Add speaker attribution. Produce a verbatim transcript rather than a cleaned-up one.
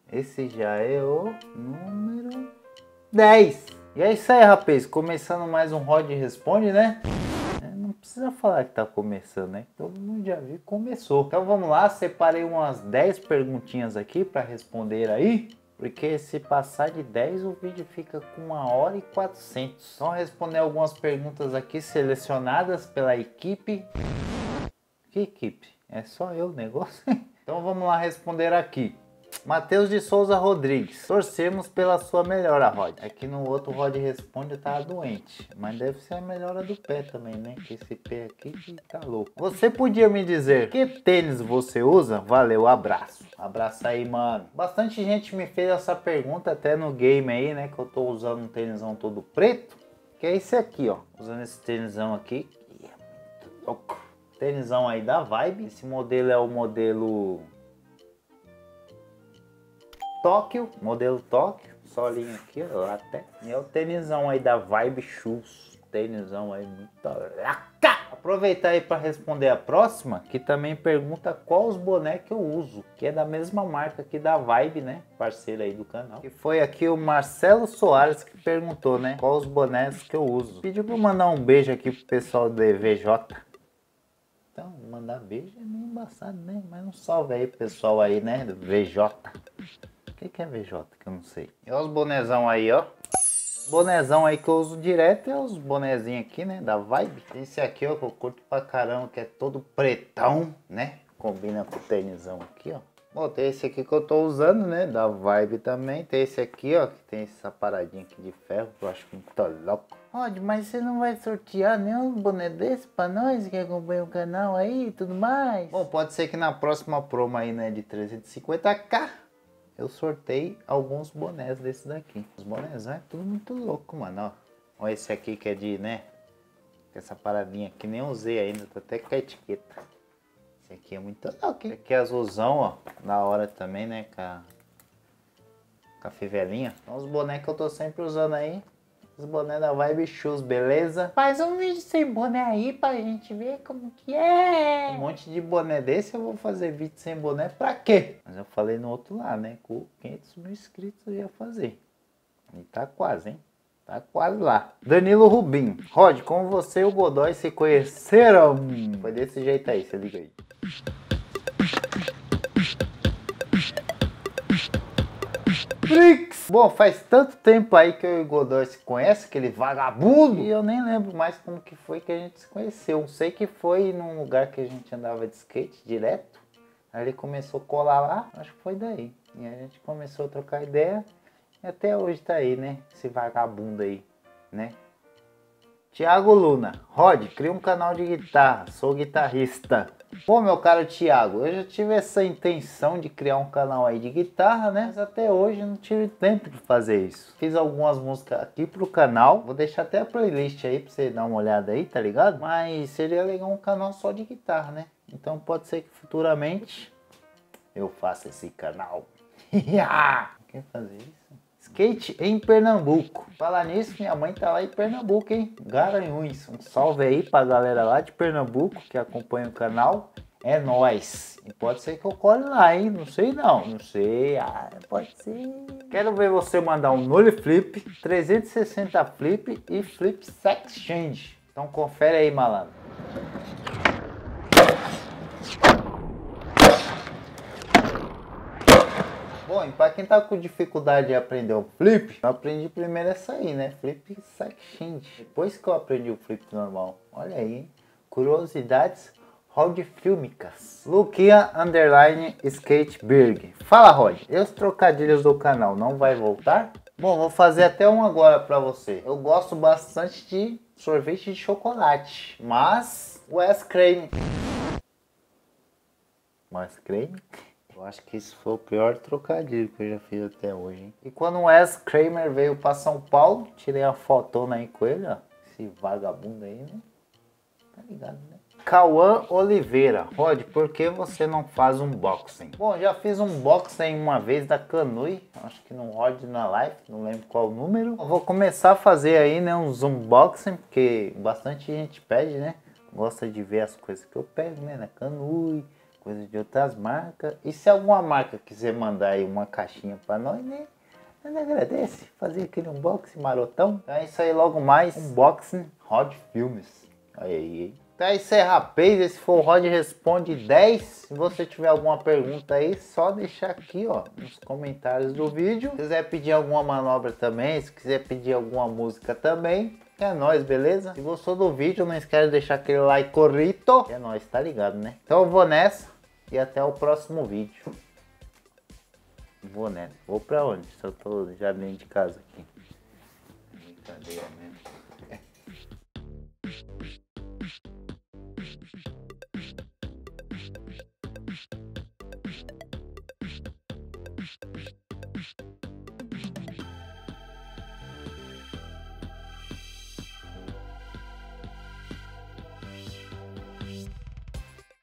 Speaker 1: Esse já é o número dez. E é isso aí, rapaz. Começando mais um Rod Responde, né? Não precisa falar que tá começando, né? Todo mundo já viu que começou. Então vamos lá, separei umas dez perguntinhas aqui para responder aí. Porque se passar de dez o vídeo fica com uma hora e quatrocentos. Então responder algumas perguntas aqui selecionadas pela equipe. Que equipe? É só eu o negócio? Então vamos lá responder aqui. Matheus de Souza Rodrigues. Torcemos pela sua melhora, Rod. Aqui no outro Rod Responde eu tava doente. Mas deve ser a melhora do pé também, né? Que esse pé aqui que tá louco. Você podia me dizer que tênis você usa? Valeu, abraço. Abraço aí, mano. Bastante gente me fez essa pergunta até no game aí, né? Que eu tô usando um tênisão todo preto. Que é esse aqui, ó. Usando esse tênisão aqui. Que é muito louco. Tênisão aí da Vibe. Esse modelo é o modelo Tóquio, modelo Tóquio, solinho aqui, ó, até. E é o tênisão aí da Vibe Shoes, tênisão aí muito... Aproveitar aí para responder a próxima, que também pergunta qual os bonés que eu uso, que é da mesma marca aqui da Vibe, né, parceira aí do canal. E foi aqui o Marcelo Soares que perguntou, né, qual os bonés que eu uso. Pediu para mandar um beijo aqui pro pessoal do E V J. Então, mandar beijo é meio embaçado, né, mas um salve aí pro pessoal aí, né, do V J. O que, que é V J? Que eu não sei. E olha os bonezão aí, ó. Bonezão aí que eu uso direto é os bonezinhos aqui, né? Da Vibe. Esse aqui, ó, que eu curto pra caramba, que é todo pretão, né? Combina com o tênisão aqui, ó. Bom, tem esse aqui que eu tô usando, né? Da Vibe também. Tem esse aqui, ó, que tem essa paradinha aqui de ferro, que eu acho muito louco. Rod, mas você não vai sortear nenhum boné desse pra nós que acompanha o canal aí e tudo mais? Bom, pode ser que na próxima promo aí, né, de trezentos e cinquenta k... eu sorteio alguns bonés desses daqui. Os bonés é tudo muito louco, mano, ó. Olha esse aqui que é de, né? Essa paradinha aqui, nem usei ainda, tô até com a etiqueta. Esse aqui é muito louco, hein? Esse aqui é azulzão, ó. Da hora também, né? Com a, com a fivelinha. Então os bonés que eu tô sempre usando aí. Os bonés da Vibe Shoes, beleza? Faz um vídeo sem boné aí pra gente ver como que é. Um monte de boné desse eu vou fazer vídeo sem boné pra quê? Mas eu falei no outro lado, né? Com quinhentos mil inscritos eu ia fazer. E tá quase, hein? Tá quase lá. Danilo Rubim. Rod, como você e o Godoy se conheceram? Foi desse jeito aí, se liga aí. Bom, faz tanto tempo aí que eu e o Godoy se conhecem, aquele vagabundo, e eu nem lembro mais como que foi que a gente se conheceu. Sei que foi num lugar que a gente andava de skate direto, aí ele começou a colar lá, acho que foi daí. E a gente começou a trocar ideia, e até hoje tá aí, né, esse vagabundo aí, né. Thiago Luna. Rod, cria um canal de guitarra, sou guitarrista. Pô, meu caro Thiago, eu já tive essa intenção de criar um canal aí de guitarra, né? Mas até hoje eu não tive tempo de fazer isso. Fiz algumas músicas aqui pro canal. Vou deixar até a playlist aí pra você dar uma olhada aí, tá ligado? Mas seria legal um canal só de guitarra, né? Então pode ser que futuramente eu faça esse canal. Quer fazer isso? Skate em Pernambuco. Falar nisso, minha mãe tá lá em Pernambuco, hein? Garanhuns. Um salve aí pra galera lá de Pernambuco que acompanha o canal. É nóis. E pode ser que eu cole lá, hein? Não sei não. Não sei. Ah, pode ser. Quero ver você mandar um nole flip, trezentos e sessenta flip e flip sex change. Então confere aí, malandro. Bom, e para quem tá com dificuldade de aprender o flip, eu aprendi primeiro essa aí, né? Flip section. Depois que eu aprendi o flip normal. Olha aí, hein? Curiosidades rodfílmicas. Luquinha Underline Skateberg. Fala, Rod. E os trocadilhos do canal não vai voltar? Bom, vou fazer até um agora para você. Eu gosto bastante de sorvete de chocolate, mas o ice cream. O ice cream? Eu acho que esse foi o pior trocadilho que eu já fiz até hoje, hein? E quando o Wes Kramer veio para São Paulo, tirei a fotona aí com ele, ó. Esse vagabundo aí, né? Tá ligado, né? Cauã Oliveira. Rod, por que você não faz unboxing? Bom, já fiz um unboxing uma vez da Kanui. Acho que no Rod na live, não lembro qual o número. Eu vou começar a fazer aí, né, uns unboxing, porque bastante gente pede, né? Gosta de ver as coisas que eu pego, né? Na Kanui, coisas de outras marcas. E se alguma marca quiser mandar aí uma caixinha pra nós, né? Nós agradece, fazer aquele unboxing marotão. Então é isso aí, logo mais, unboxing Rod Filmes. Aí, aí. Então é isso aí, rapaz. Esse foi o Rod Responde dez. Se você tiver alguma pergunta aí, só deixar aqui, ó, nos comentários do vídeo. Se quiser pedir alguma manobra também, se quiser pedir alguma música também, é nóis, beleza? Se gostou do vídeo, não esquece de deixar aquele like corrito. É nóis, tá ligado, né? Então eu vou nessa e até o próximo vídeo. Vou nessa. Vou pra onde? Se eu tô já dentro de casa aqui. Brincadeira mesmo.